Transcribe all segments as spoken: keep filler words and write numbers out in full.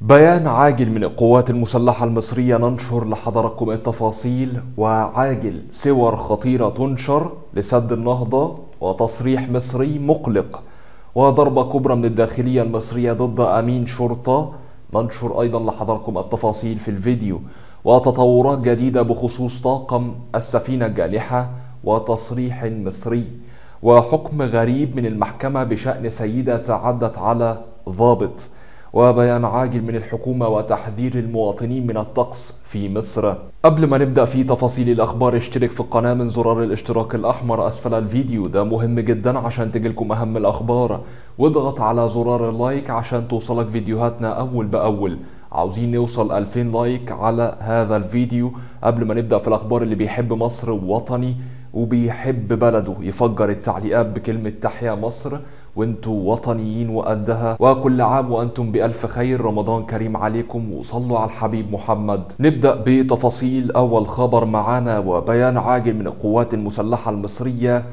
بيان عاجل من القوات المسلحة المصرية ننشر لحضراتكم التفاصيل، وعاجل صور خطيرة تنشر لسد النهضة، وتصريح مصري مقلق، وضربة كبرى من الداخلية المصرية ضد أمين شرطة. ننشر أيضا لحضراتكم التفاصيل في الفيديو، وتطورات جديدة بخصوص طاقم السفينة الجانحة، وتصريح مصري، وحكم غريب من المحكمة بشأن سيدة تعدت على ضابط، وبيان عاجل من الحكومة وتحذير المواطنين من الطقس في مصر. قبل ما نبدأ في تفاصيل الأخبار، اشترك في القناة من زرار الاشتراك الأحمر أسفل الفيديو، ده مهم جدا عشان تجيلكم أهم الأخبار، واضغط على زرار اللايك عشان توصلك فيديوهاتنا أول بأول. عاوزين نوصل ألفين لايك على هذا الفيديو. قبل ما نبدأ في الأخبار، اللي بيحب مصر ووطني وبيحب بلده يفجر التعليقات بكلمة تحيا مصر، وانتوا وطنيين وقدها، وكل عام وانتم بألف خير، رمضان كريم عليكم، وصلوا على الحبيب محمد. نبدأ بتفاصيل أول خبر معانا، وبيان عاجل من القوات المسلحة المصرية.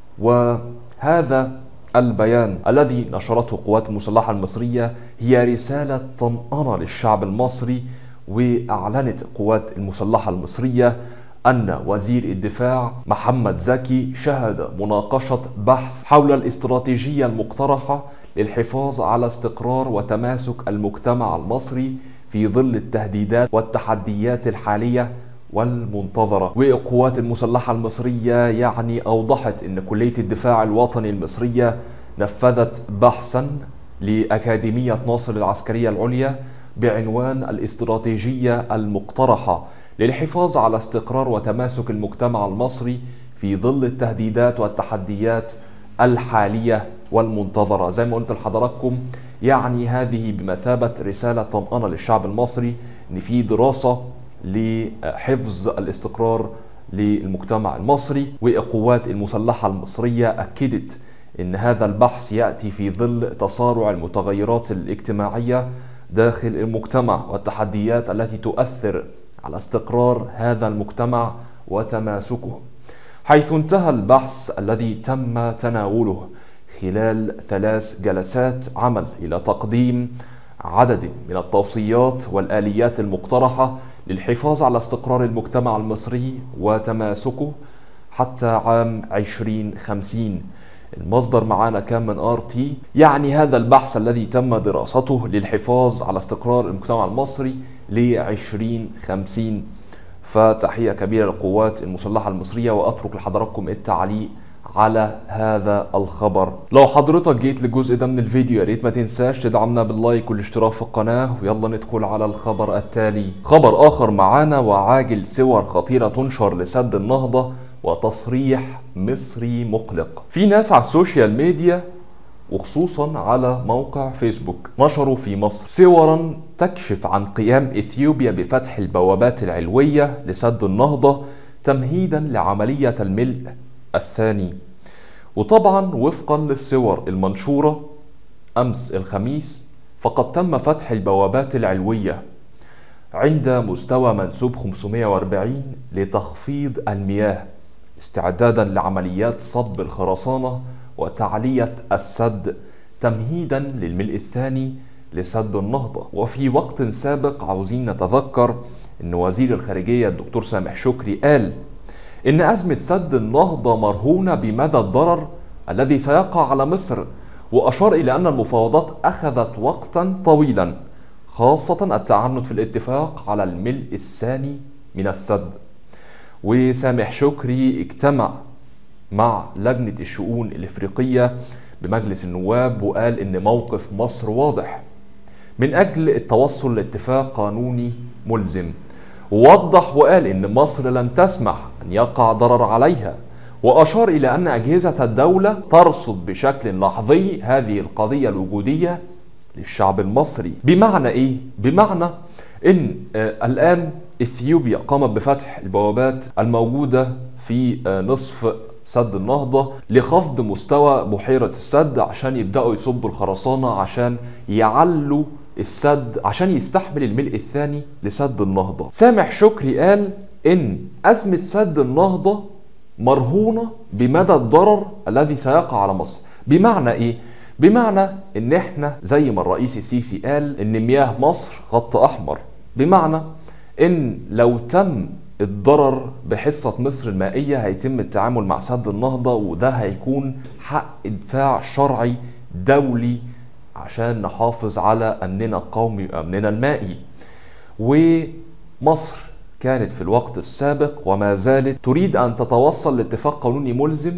وهذا البيان الذي نشرته القوات المسلحة المصرية هي رسالة طمأنة للشعب المصري. وأعلنت القوات المسلحة المصرية أن وزير الدفاع محمد زكي شهد مناقشة بحث حول الاستراتيجية المقترحة للحفاظ على استقرار وتماسك المجتمع المصري في ظل التهديدات والتحديات الحالية والمنتظرة. والقوات المسلحة المصرية يعني أوضحت أن كلية الدفاع الوطني المصرية نفذت بحثا لأكاديمية ناصر العسكرية العليا بعنوان الاستراتيجية المقترحة للحفاظ على استقرار وتماسك المجتمع المصري في ظل التهديدات والتحديات الحالية والمنتظرة. زي ما قلت لحضراتكم، يعني هذه بمثابة رسالة طمأنة للشعب المصري ان في دراسة لحفظ الاستقرار للمجتمع المصري. والقوات المسلحة المصرية أكدت ان هذا البحث يأتي في ظل تصارع المتغيرات الاجتماعية داخل المجتمع والتحديات التي تؤثر على استقرار هذا المجتمع وتماسكه، حيث انتهى البحث الذي تم تناوله خلال ثلاث جلسات عمل إلى تقديم عدد من التوصيات والآليات المقترحة للحفاظ على استقرار المجتمع المصري وتماسكه حتى عام عشرين خمسين. المصدر معانا كان من ار تي. يعني هذا البحث الذي تم دراسته للحفاظ على استقرار المجتمع المصري ل عشرين خمسين. فتحية كبيرة للقوات المسلحة المصرية، وأترك لحضراتكم التعليق على هذا الخبر. لو حضرتك جيت للجزء ده من الفيديو، يا ريت ما تنساش تدعمنا باللايك والاشتراك في القناة. ويلا ندخل على الخبر التالي. خبر آخر معانا، وعاجل صور خطيرة تنشر لسد النهضة، وتصريح مصري مقلق. في ناس على السوشيال ميديا وخصوصا على موقع فيسبوك نشروا في مصر صورا تكشف عن قيام إثيوبيا بفتح البوابات العلوية لسد النهضة تمهيدا لعملية الملء الثاني. وطبعا وفقا للصور المنشورة أمس الخميس، فقد تم فتح البوابات العلوية عند مستوى منسوب خمسمائة وأربعين لتخفيض المياه استعدادا لعمليات صب الخرسانة وتعلية السد تمهيدا للملء الثاني لسد النهضة. وفي وقت سابق عاوزين نتذكر ان وزير الخارجية الدكتور سامح شكري قال ان أزمة سد النهضة مرهونة بمدى الضرر الذي سيقع على مصر، وأشار إلى أن المفاوضات أخذت وقتا طويلا، خاصة التعنت في الاتفاق على الملء الثاني من السد. وسامح شكري اجتمع مع لجنة الشؤون الإفريقية بمجلس النواب، وقال إن موقف مصر واضح من أجل التوصل لاتفاق قانوني ملزم. ووضح وقال إن مصر لن تسمح أن يقع ضرر عليها، وأشار إلى أن أجهزة الدولة ترصد بشكل لحظي هذه القضية الوجودية للشعب المصري. بمعنى إيه؟ بمعنى إن آه الآن إثيوبيا قامت بفتح البوابات الموجودة في آه نصف سد النهضة لخفض مستوى بحيرة السد، عشان يبدأوا يصبوا الخرسانة عشان يعلوا السد عشان يستحمل الملء الثاني لسد النهضة. سامح شكري قال إن أزمة سد النهضة مرهونة بمدى الضرر الذي سيقع على مصر. بمعنى إيه؟ بمعنى ان احنا زي ما الرئيس السيسي قال ان مياه مصر خط احمر، بمعنى ان لو تم الضرر بحصة مصر المائية هيتم التعامل مع سد النهضة، وده هيكون حق دفاع شرعي دولي عشان نحافظ على أمننا القومي وأمننا المائي. ومصر كانت في الوقت السابق وما زالت تريد أن تتوصل لاتفاق قانوني ملزم،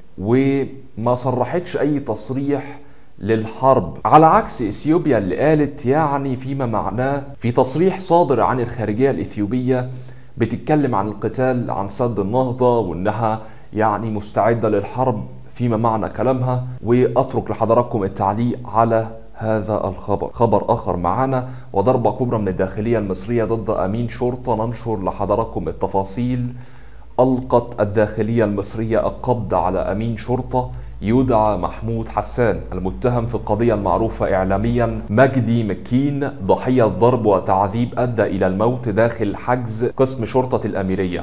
وما صرحتش أي تصريح للحرب، على عكس إثيوبيا اللي قالت يعني فيما معناه في تصريح صادر عن الخارجية الإثيوبية بتتكلم عن القتال عن سد النهضة وإنها يعني مستعدة للحرب فيما معنى كلامها. وأترك لحضراتكم التعليق على هذا الخبر. خبر آخر معنا، وضربة كبرى من الداخلية المصرية ضد أمين شرطة، ننشر لحضراتكم التفاصيل. ألقت الداخلية المصرية القبض على أمين شرطة يدعى محمود حسان، المتهم في القضية المعروفة إعلاميا مجدي مكين، ضحية ضرب وتعذيب أدى إلى الموت داخل حجز قسم شرطة الأميرية.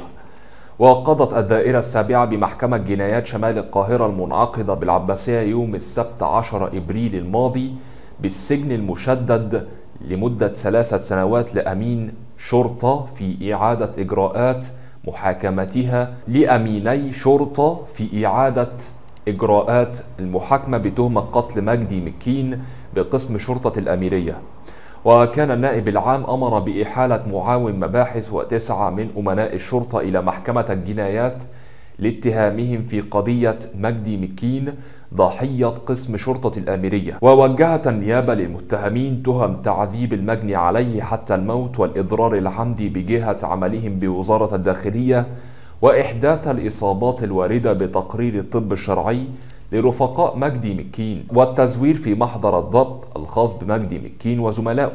وقضت الدائرة السابعة بمحكمة جنايات شمال القاهرة المنعقدة بالعباسية يوم السبت عشرة إبريل الماضي بالسجن المشدد لمدة ثلاثة سنوات لأمين شرطة في إعادة إجراءات محاكمتها لأميني شرطة في إعادة إجراءات المحاكمة بتهمة قتل مجدي مكين بقسم شرطة الأميرية. وكان النائب العام أمر بإحالة معاون مباحث وتسعة من أمناء الشرطة إلى محكمة الجنايات لاتهامهم في قضية مجدي مكين ضحية قسم شرطة الأميرية. ووجهت النيابة للمتهمين تهم تعذيب المجني عليه حتى الموت والإضرار العمدي بجهة عملهم بوزارة الداخلية، وإحداث الإصابات الواردة بتقرير الطب الشرعي لرفقاء مجدي مكين، والتزوير في محضر الضبط الخاص بمجدي مكين وزملائه.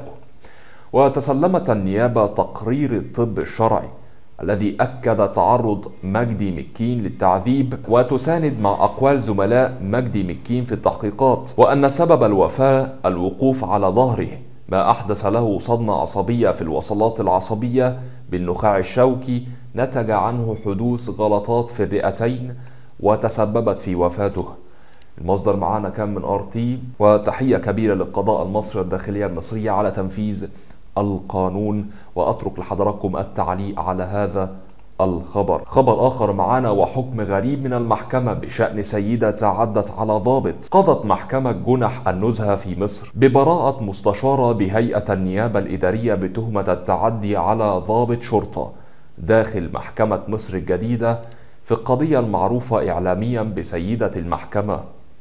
وتسلمت النيابة تقرير الطب الشرعي الذي أكد تعرض مجدي مكين للتعذيب، وتساند مع أقوال زملاء مجدي مكين في التحقيقات، وأن سبب الوفاة الوقوف على ظهره، ما أحدث له صدمة عصبية في الوصلات العصبية بالنخاع الشوكي نتج عنه حدوث غلطات في الرئتين وتسببت في وفاته. المصدر معانا كان من ار تي. وتحية كبيرة للقضاء المصري والداخلية المصرية على تنفيذ القانون. وأترك لحضراتكم التعليق على هذا الخبر. خبر آخر معانا، وحكم غريب من المحكمة بشأن سيدة تعدت على ضابط. قضت محكمة جنح النزهة في مصر ببراءة مستشارة بهيئة النيابة الإدارية بتهمة التعدي على ضابط شرطة داخل محكمة مصر الجديدة في القضية المعروفة إعلاميا بسيدة المحكمة.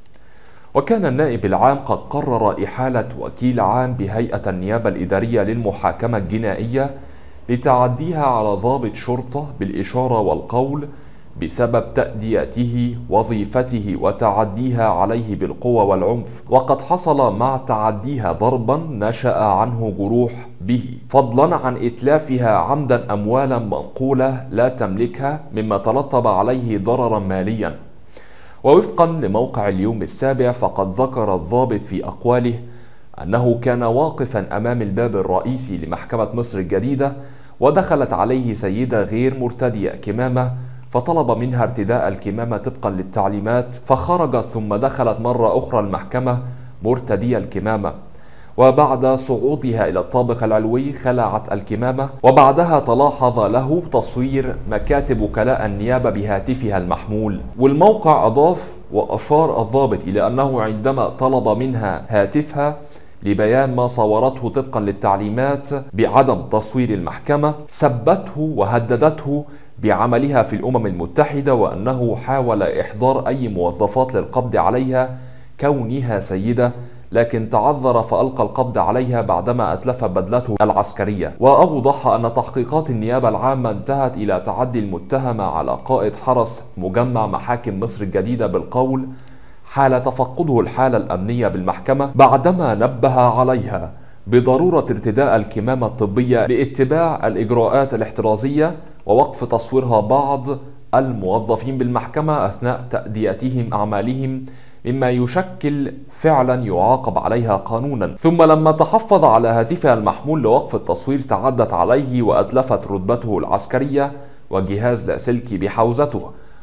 وكان النائب العام قد قرر إحالة وكيل عام بهيئة النيابة الإدارية للمحاكمة الجنائية لتعديها على ضابط شرطة بالإشارة والقول بسبب تأديته وظيفته وتعديها عليه بالقوة والعنف، وقد حصل مع تعديها ضربا نشأ عنه جروح به، فضلا عن إتلافها عمدا أموالا منقولة لا تملكها مما ترتب عليه ضررا ماليا. ووفقا لموقع اليوم السابع فقد ذكر الضابط في أقواله أنه كان واقفا أمام الباب الرئيسي لمحكمة مصر الجديدة، ودخلت عليه سيدة غير مرتدية كمامة فطلب منها ارتداء الكمامة طبقا للتعليمات، فخرجت ثم دخلت مرة أخرى المحكمة مرتدية الكمامة، وبعد صعودها إلى الطابق العلوي خلعت الكمامة، وبعدها تلاحظ له تصوير مكاتب وكلاء النيابة بهاتفها المحمول. والموقع أضاف وأشار الضابط إلى أنه عندما طلب منها هاتفها لبيان ما صورته طبقا للتعليمات بعدم تصوير المحكمة، سبته وهددته بعملها في الأمم المتحدة، وأنه حاول إحضار أي موظفات للقبض عليها كونها سيدة، لكن تعذر فألقى القبض عليها بعدما أتلف بدلته العسكرية. وأوضح أن تحقيقات النيابة العامة انتهت إلى تعدي المتهمة على قائد حرس مجمع محاكم مصر الجديدة بالقول حال تفقده الحالة الأمنية بالمحكمة، بعدما نبه عليها بضرورة ارتداء الكمامة الطبية لاتباع الإجراءات الاحترازية ووقف تصويرها بعض الموظفين بالمحكمة أثناء تأديتهم أعمالهم، مما يشكل فعلا يعاقب عليها قانونا. ثم لما تحفظ على هاتفها المحمول لوقف التصوير تعدت عليه وأتلفت رتبته العسكرية وجهاز لاسلكي بحوزته،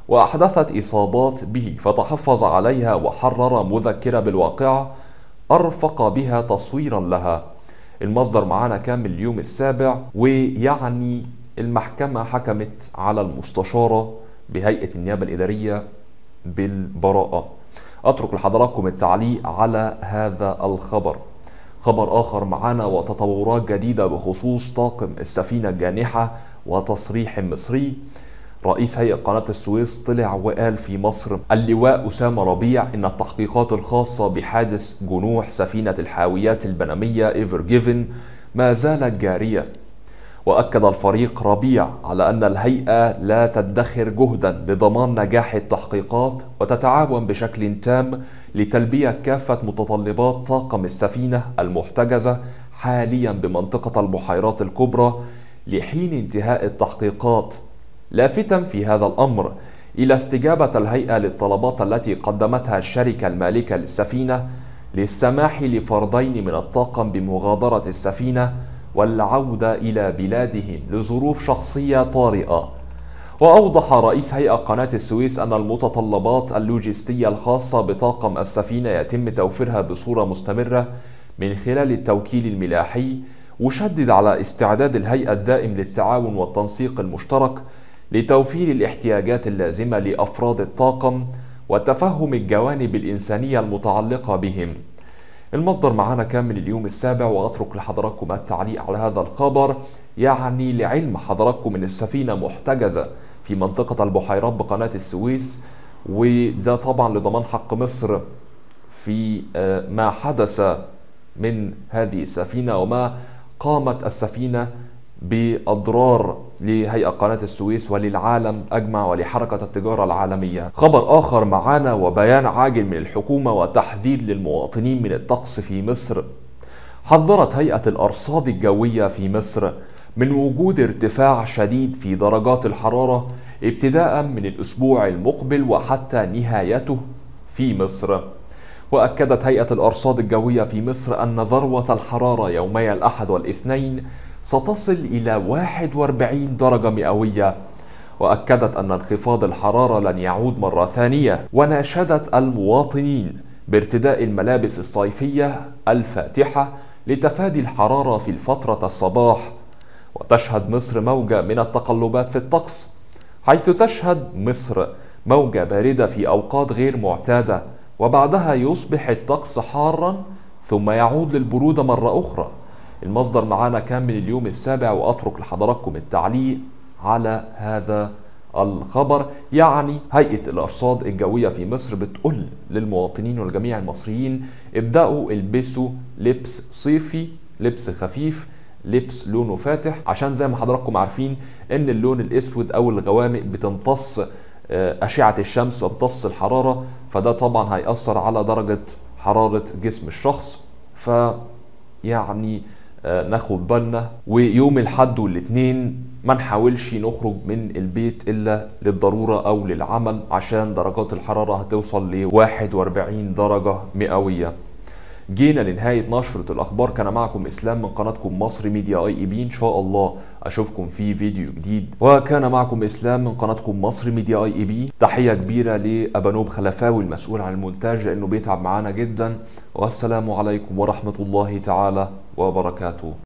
وأحدثت إصابات به، فتحفظ عليها وحرر مذكرة بالواقعة أرفق بها تصويرا لها. المصدر معانا كان من اليوم السابع. ويعني المحكمة حكمت على المستشارة بهيئة النيابة الإدارية بالبراءة. أترك لحضراتكم التعليق على هذا الخبر. خبر آخر معانا وتطورات جديدة بخصوص طاقم السفينة الجانحة وتصريح مصري. رئيس هيئة قناة السويس طلع وقال في مصر اللواء أسامة ربيع إن التحقيقات الخاصة بحادث جنوح سفينة الحاويات البنمية ايفر جيفن ما زالت جارية. وأكد الفريق ربيع على أن الهيئة لا تدخر جهدا لضمان نجاح التحقيقات وتتعاون بشكل تام لتلبية كافة متطلبات طاقم السفينة المحتجزة حاليا بمنطقة البحيرات الكبرى لحين انتهاء التحقيقات، لافتا في هذا الأمر إلى استجابة الهيئة للطلبات التي قدمتها الشركة المالكة للسفينة للسماح لفردين من الطاقم بمغادرة السفينة والعودة إلى بلادهم لظروف شخصية طارئة. وأوضح رئيس هيئة قناة السويس أن المتطلبات اللوجستية الخاصة بطاقم السفينة يتم توفيرها بصورة مستمرة من خلال التوكيل الملاحي، وشدد على استعداد الهيئة الدائم للتعاون والتنسيق المشترك لتوفير الاحتياجات اللازمة لأفراد الطاقم وتفهم الجوانب الإنسانية المتعلقة بهم. المصدر معانا كان من اليوم السابع. وأترك لحضراتكم التعليق على هذا الخبر. يعني لعلم حضراتكم من السفينة محتجزة في منطقة البحيرات بقناة السويس، وده طبعا لضمان حق مصر في ما حدث من هذه السفينة وما قامت السفينة بأضرار لهيئة قناة السويس وللعالم أجمع ولحركة التجارة العالمية. خبر آخر معانا وبيان عاجل من الحكومة وتحذير للمواطنين من الطقس في مصر. حذرت هيئة الأرصاد الجوية في مصر من وجود ارتفاع شديد في درجات الحرارة ابتداء من الأسبوع المقبل وحتى نهايته في مصر. وأكدت هيئة الأرصاد الجوية في مصر أن ذروة الحرارة يومي الأحد والاثنين ستصل إلى واحد وأربعين درجة مئوية. وأكدت أن انخفاض الحرارة لن يعود مرة ثانية، وناشدت المواطنين بارتداء الملابس الصيفية الفاتحة لتفادي الحرارة في فترة الصباح. وتشهد مصر موجة من التقلبات في الطقس، حيث تشهد مصر موجة باردة في أوقات غير معتادة، وبعدها يصبح الطقس حارا ثم يعود للبرودة مرة أخرى. المصدر معانا كان من اليوم السابع. وأترك لحضراتكم التعليق على هذا الخبر. يعني هيئة الأرصاد الجوية في مصر بتقول للمواطنين والجميع المصريين ابدأوا البسوا لبس صيفي، لبس خفيف، لبس لونه فاتح، عشان زي ما حضراتكم عارفين ان اللون الاسود او الغوامق بتمتص أشعة الشمس وبتمتص الحرارة، فده طبعا هيأثر على درجة حرارة جسم الشخص. ف يعني ناخد بالنا. ويوم الحد والاثنين ما نحاولش نخرج من البيت إلا للضرورة أو للعمل، عشان درجات الحرارة هتوصل ل واحد وأربعين درجة مئوية. جينا لنهاية نشرة الأخبار. كان معكم إسلام من قناتكم مصر ميديا اي اي بي. إن شاء الله أشوفكم في فيديو جديد. وكان معكم إسلام من قناتكم مصر ميديا اي اي بي. تحية كبيرة لأبانوب خلفاوي المسؤول عن المونتاج، لأنه بيتعب معانا جدا. والسلام عليكم ورحمة الله تعالى وبركاته.